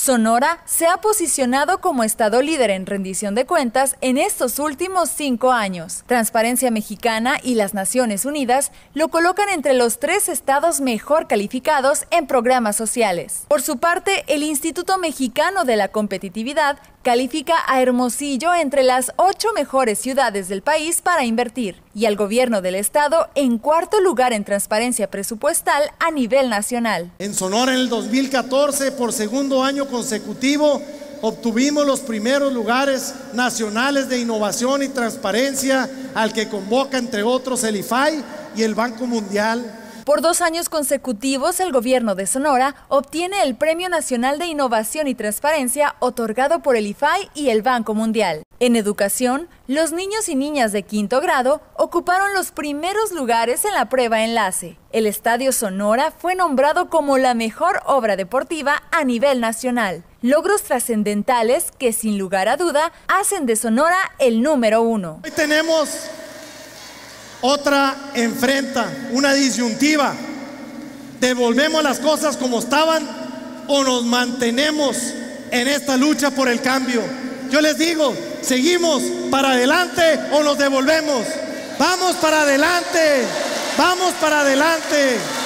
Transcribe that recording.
Sonora se ha posicionado como estado líder en rendición de cuentas en estos últimos 5 años. Transparencia Mexicana y las Naciones Unidas lo colocan entre los 3 estados mejor calificados en programas sociales. Por su parte, el Instituto Mexicano de la Competitividad califica a Hermosillo entre las 8 mejores ciudades del país para invertir y al gobierno del estado en 4º lugar en transparencia presupuestal a nivel nacional. En Sonora, en el 2014, por segundo año consecutivo, obtuvimos los primeros lugares nacionales de innovación y transparencia, al que convoca entre otros el IFAI y el Banco Mundial. Por 2 años consecutivos, el gobierno de Sonora obtiene el Premio Nacional de Innovación y Transparencia otorgado por el IFAI y el Banco Mundial. En educación, los niños y niñas de 5º grado ocuparon los primeros lugares en la prueba enlace. El Estadio Sonora fue nombrado como la mejor obra deportiva a nivel nacional. Logros trascendentales que, sin lugar a duda, hacen de Sonora el número 1. Hoy tenemos otra enfrenta, una disyuntiva. ¿Devolvemos las cosas como estaban o nos mantenemos en esta lucha por el cambio? Yo les digo, ¿seguimos para adelante o nos devolvemos? ¡Vamos para adelante! ¡Vamos para adelante!